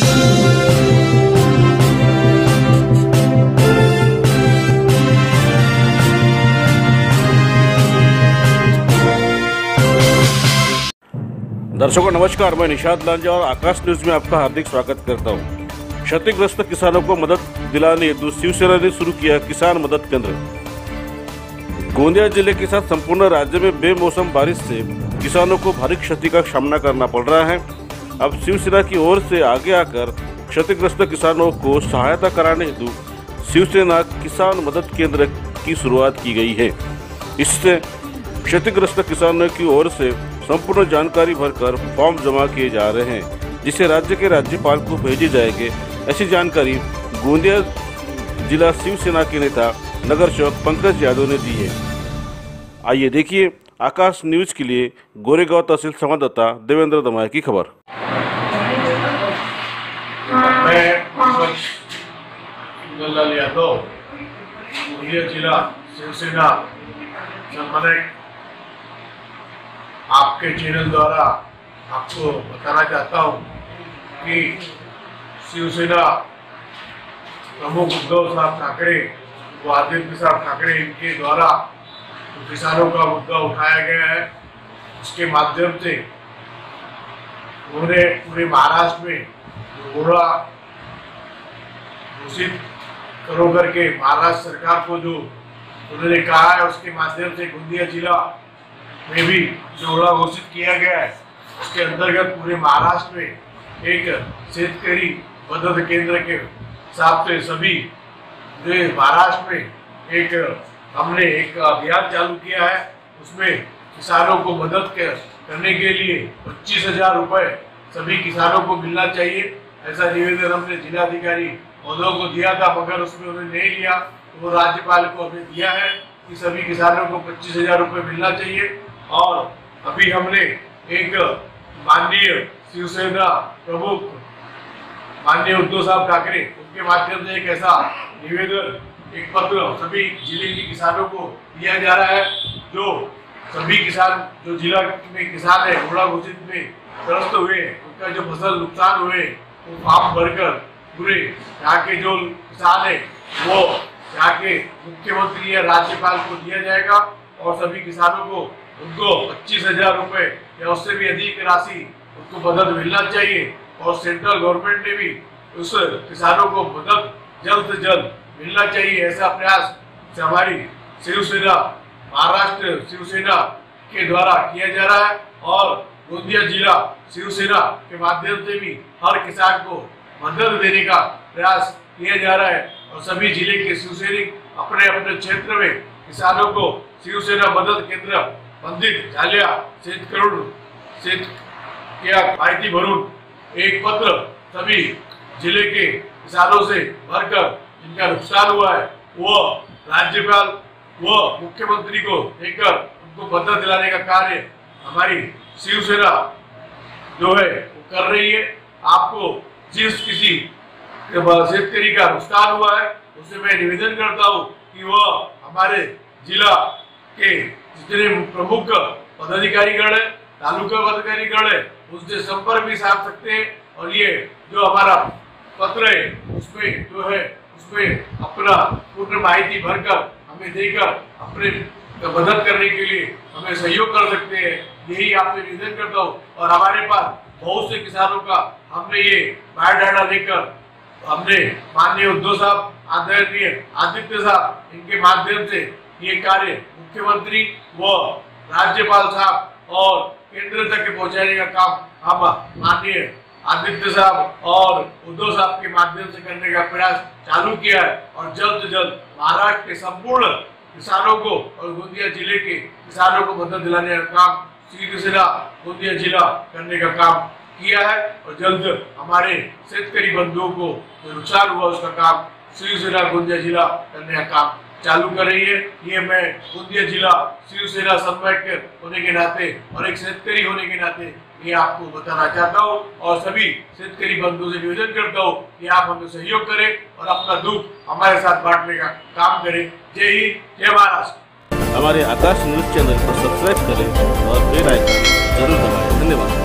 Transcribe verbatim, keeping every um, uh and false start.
दर्शकों नमस्कार, मैं निशाद लांजा और आकाश न्यूज में आपका हार्दिक स्वागत करता हूं। क्षतिग्रस्त किसानों को मदद दिलाने हेतु शिवसेना ने शुरू किया किसान मदद केंद्र। गोंदिया जिले के साथ संपूर्ण राज्य में बेमौसम बारिश से किसानों को भारी क्षति का सामना करना पड़ रहा है। अब शिवसेना की ओर से आगे आकर क्षतिग्रस्त किसानों को सहायता कराने हेतु शिवसेना किसान मदद केंद्र की शुरुआत की गई है। इससे क्षतिग्रस्त किसानों की ओर से संपूर्ण जानकारी भरकर फॉर्म जमा किए जा रहे हैं, जिसे राज्य के राज्यपाल को भेजे जाएंगे। ऐसी जानकारी गोंदिया जिला शिवसेना के नेता नगर सेवक पंकज यादव ने दी है। आइए देखिए आकाश न्यूज के लिए गोरेगांव तहसील संवाददाता देवेंद्र दमाय की खबर। मैं पंकज यादव, गोंदिया जिला शिवसेना संगठन आपके चैनल द्वारा आपको बताना चाहता हूं कि शिवसेना प्रमुख उद्धव साहब ठाकरे व आदित्य साहब ठाकरे इनके द्वारा तो किसानों का मुद्दा उठाया गया है, उसके माध्यम से उन्होंने पूरे महाराष्ट्र में घोड़ा घोषित करो करके महाराष्ट्र सरकार को जो उन्होंने कहा है, उसके माध्यम से गोंदिया जिला में भी जोड़ा घोषित किया गया है। उसके अंतर्गत पूरे महाराष्ट्र में एक शेतकरी मदद केंद्र के हिसाब से सभी जो महाराष्ट्र में एक हमने एक अभियान चालू किया है। उसमें किसानों को मदद करने के लिए पच्चीस हजार रुपये सभी किसानों को मिलना चाहिए, ऐसा निवेदन हमने जिलाधिकारी महोदय को दिया था, मगर उसमें उन्होंने नहीं लिया। तो वो राज्यपाल को हमें दिया है कि सभी किसानों को पच्चीस हजार रुपये मिलना चाहिए। और अभी हमने एक माननीय शिवसेना प्रमुख माननीय उद्धव साहब ठाकरे उनके माध्यम से एक ऐसा निवेदन एक पत्र सभी जिले के किसानों को दिया जा रहा है। जो सभी किसान जो जिला में किसान है घोड़ा घोषित में त्रस्त हुए, उनका जो फसल नुकसान हुए वो फॉर्म भरकर पूरे यहाँ के जो किसान है वो यहाँ के मुख्यमंत्री या राज्यपाल को दिया जाएगा। और सभी किसानों को उनको पच्चीस हजार रुपये या उससे भी अधिक राशि उनको मदद मिलना चाहिए। और सेंट्रल गवर्नमेंट ने भी उस किसानों को मदद जल्द से जल्द मिलना चाहिए, ऐसा प्रयास से हमारी शिवसेना महाराष्ट्र शिवसेना के द्वारा किया जा रहा है। और गोंदिया जिला शिवसेना के माध्यम से भी हर किसान को मदद देने का प्रयास किया जा रहा है। और सभी जिले के शिवसैनिक अपने अपने क्षेत्र में किसानों को शिवसेना मदद केंद्र मंदिर झाल्या शेतकरी शेत क्या माहिती भरून एक पत्र सभी जिले के किसानों से भरकर जिनका नुकसान हुआ है वो राज्यपाल वो मुख्यमंत्री को देकर उनको मदद दिलाने का कार्य हमारी शिवसेना जो है वो कर रही है। आपको जिस किसी शेतकरी का नुकसान हुआ है उससे मैं निवेदन करता हूँ कि वह हमारे जिला के जितने प्रमुख पदाधिकारीगण है, तालुका पदाधिकारीगण है, उससे संपर्क भी साध सकते हैं। और ये जो हमारा पत्र है उसमें जो है उसमें अपना पूर्ण माहिती भरकर हमें देकर अपने मदद करने के लिए हमें सहयोग कर सकते हैं, यही आपसे निवेदन करता हूँ। और हमारे पास बहुत से किसानों का हमने ये बायोडाटा लेकर हमने माननीय उद्धव साहब आदरणीय आदित्य साहब इनके माध्यम से ये कार्य मुख्यमंत्री व राज्यपाल साहब और केंद्र तक पहुंचाने का काम हम माननीय आदित्य साहब और उद्धव साहब के माध्यम से करने का प्रयास चालू किया है। और जल्द से जल्द महाराष्ट्र के संपूर्ण किसानों को और गोंदिया जिले के किसानों को मदद दिलाने का काम शिवसेना गोंदिया जिला करने का काम किया है। और जल्द हमारे शेतकरी बंधुओं को जो नुकसान हुआ उसका काम शिवसेना गोंदिया जिला करने का काम चालू कर रही है। ये मैं गोंदिया जिला शिवसेना समन्वयक होने के नाते और एक शेतकरी होने के नाते ये आपको बताना चाहता हूँ। और सभी शेतकरी बंधुओं से निवेदन करता हूँ कि आप हमें सहयोग करें और अपना दुख हमारे साथ बांटने का काम करें। जय हिंद, जय महाराष्ट्र। हमारे आकाश न्यूज चैनल को सब्सक्राइब करें और बेल आइकन जरूर दबाएं। धन्यवाद।